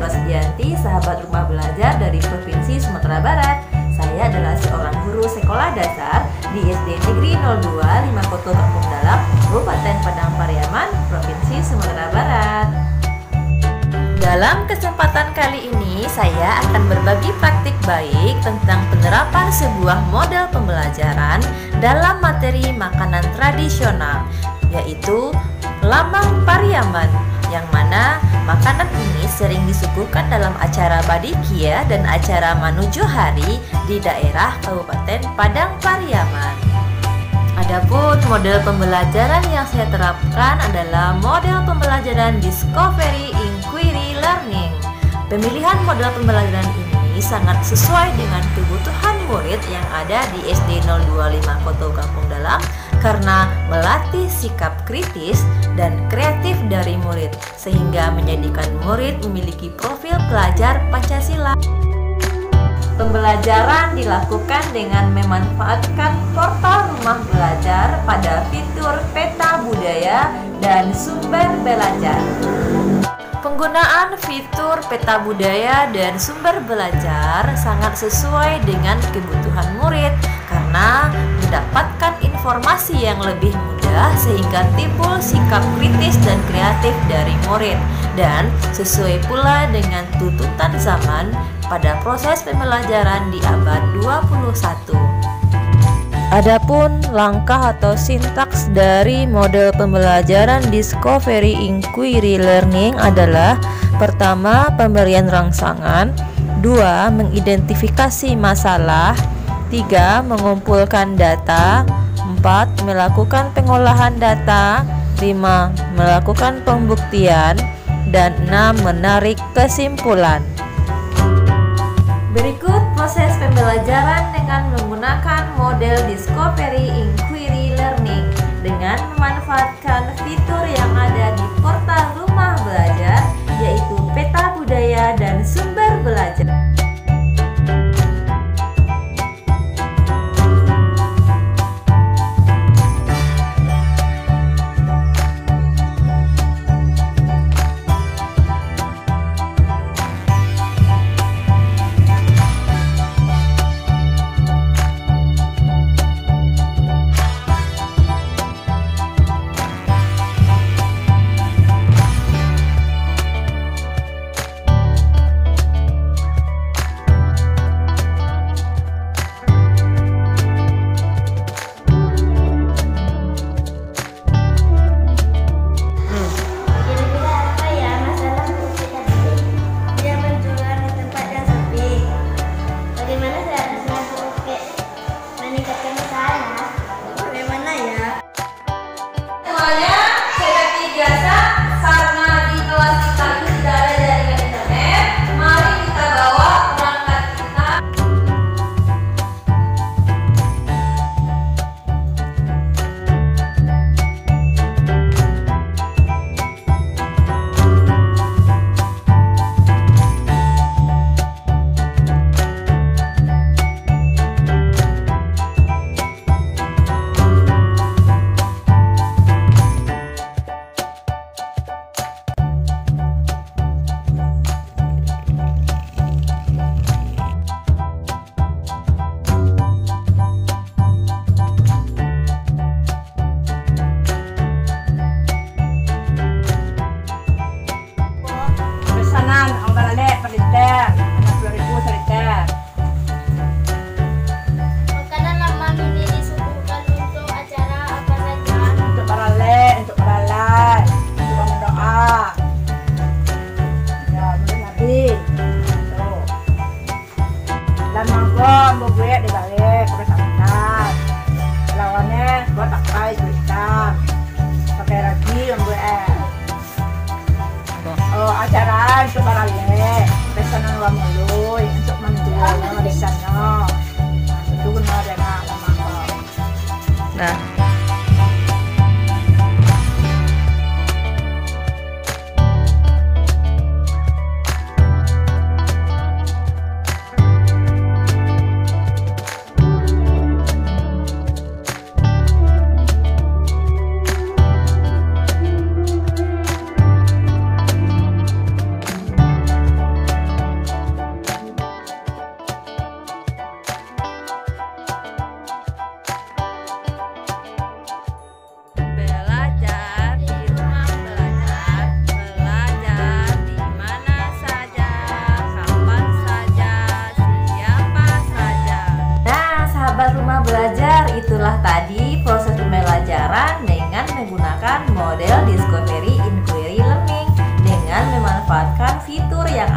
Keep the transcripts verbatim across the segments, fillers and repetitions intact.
Basdianti, sahabat rumah belajar dari Provinsi Sumatera Barat. Saya adalah seorang guru sekolah dasar di S D Negeri nol dua lima Koto Kampung Dalam, Kabupaten Padang Pariaman, Provinsi Sumatera Barat. Dalam kesempatan kali ini, saya akan berbagi praktik baik tentang penerapan sebuah model pembelajaran dalam materi makanan tradisional, yaitu lamang Pariaman, yang mana makanan ini sering disuguhkan dalam acara Badikia dan acara Manujo Hari di daerah Kabupaten Padang Pariaman. Adapun model pembelajaran yang saya terapkan adalah model pembelajaran Discovery Inquiry Learning. Pemilihan model pembelajaran ini sangat sesuai dengan kebutuhan murid yang ada di S D nol dua lima Koto Kampung Dalam karena melatih sikap kritis dan kreatif dari murid, sehingga menjadikan murid memiliki profil pelajar Pancasila. Pembelajaran dilakukan dengan memanfaatkan portal rumah belajar pada fitur peta budaya dan sumber belajar. Penggunaan fitur peta budaya dan sumber belajar sangat sesuai dengan kebutuhan murid karena mendapatkan informasi yang lebih mudah sehingga timbul sikap kritis dan kreatif dari murid, dan sesuai pula dengan tuntutan zaman pada proses pembelajaran di abad dua puluh satu. Adapun langkah atau sintaks dari model pembelajaran Discovery Inquiry Learning adalah: pertama, pemberian rangsangan; dua, mengidentifikasi masalah; tiga, mengumpulkan data; empat, melakukan pengolahan data; lima, melakukan pembuktian; dan enam, menarik kesimpulan. Berikut proses pembelajaran dengan menggunakan model Discovery Inquiry Learning dengan memanfaatkan fitur yang ada di portal rumah belajar, yaitu peta budaya dan sumber belajar. Makanan lamang ini disuguhkan untuk acara apa saja? Untuk baralek, untuk baralai, untuk berdoa. Ya, menurut Nabi. Tuh. Lamang kau berbuat di balik kebesaran. Lawannya buat pakai cerita. Pakai lagi membuat. Oh, acara untuk baralek, pesanan uang mului untuk menjual di sana. Itu benar dengan lamang kau. Nah,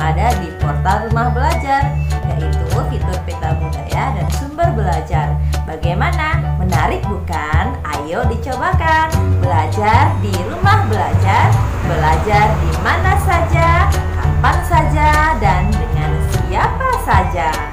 ada di portal Rumah Belajar, yaitu fitur peta budaya dan sumber belajar. Bagaimana? Menarik bukan? Ayo dicobakan. Belajar di Rumah Belajar, belajar di mana saja, kapan saja, dan dengan siapa saja.